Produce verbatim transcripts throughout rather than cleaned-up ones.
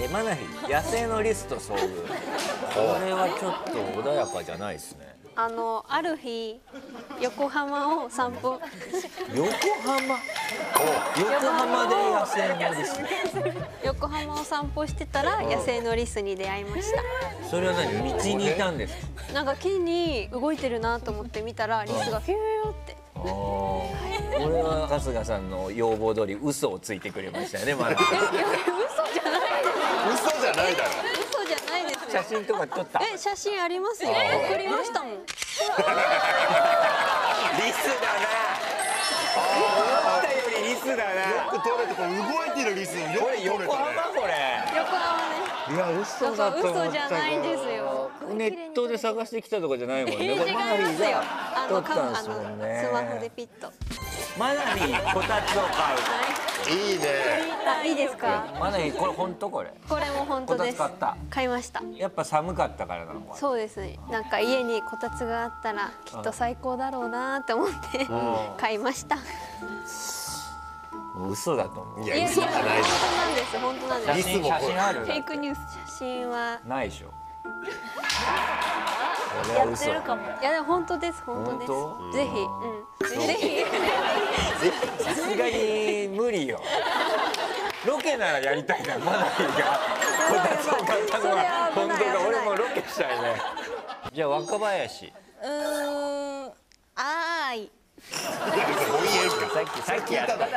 えマナヒ野生のリスと遭遇。これはちょっと穏やかじゃないですね。 あのある日横浜を散歩。 横浜。横浜で野生のリス。 横浜を散歩してたら野生のリスに出会いました。 それは何、道にいたんですか。 なんか木に動いてるなと思って見たらリスがフューって。 ああ、これは春日さんの要望通り嘘をついてくれましたよね。まだ。 嘘じゃない。 嘘じゃないだろ。 嘘じゃないです。 写真とか撮った。 え、写真ありますよ。送りましたもん。リスだな。思ったよりリスだな。 よく撮れて、これ動いてるリスよく撮れたね。 横浜これ。 横浜ね。 いや嘘だと思った。 嘘じゃないんですよ。 ネットで探してきたとかじゃないもんね。 違いますよ。あの撮ったんですもんね。 スマホでピッと。 マナヒこたつを買う。 いいね。 あ、いいですか。 マナヒこれ本当これ。 これも本当です。 こたつ買った。 買いました。 やっぱ寒かったからなのか。 そうですね。なんか家にこたつがあったらきっと最高だろうなって思って買いました。 嘘だと思う。 いや嘘じゃないです。 本当なんです。本当なんです。 写真写真ある。 フェイクニュース写真はないでしょ。 やってるかも。 いやでも本当です本当です。ぜひ、うん、ぜひ。 さすがに無理よ。ロケならやりたいな。マナヒがこたつを買ったのは本当だ。俺もロケしたいね。じゃあ若林。 うーん、あーい。 さっきさっきやっただろ。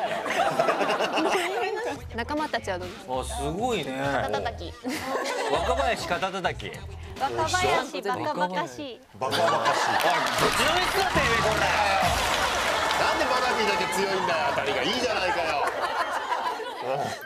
仲間たちはどうですか。 あ、すごいね。 肩叩き。 若林肩叩き。 若林バカバカしい。 バカバカしい。あ、どっちのミスだってねこれ。なんでマナヒだけ強いんだよ。あたりがいいじゃないかよ。